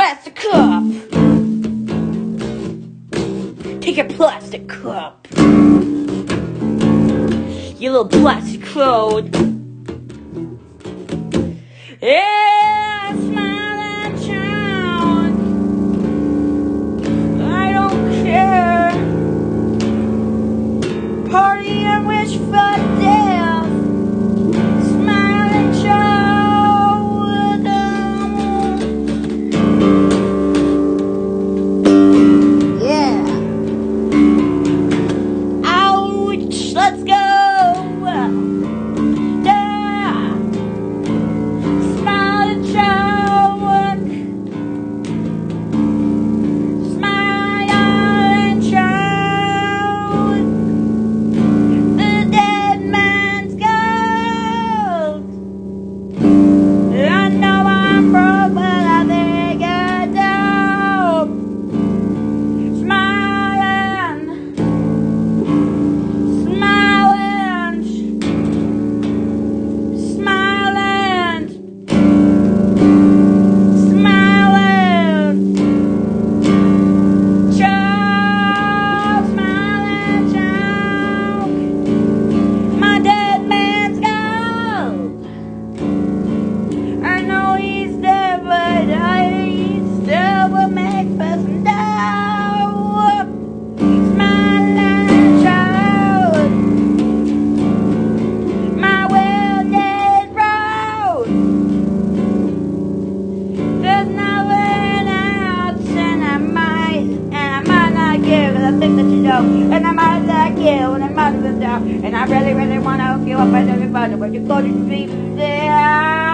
plastic cup. Take a plastic cup. You little plastic clone. Yeah, smiling child. I don't care. Party and wish for death. Smiling child. Yeah. Ouch, let's go. And I might like you, and I might have been down, and I really, really want to hook you up and everybody, but you're going to be there.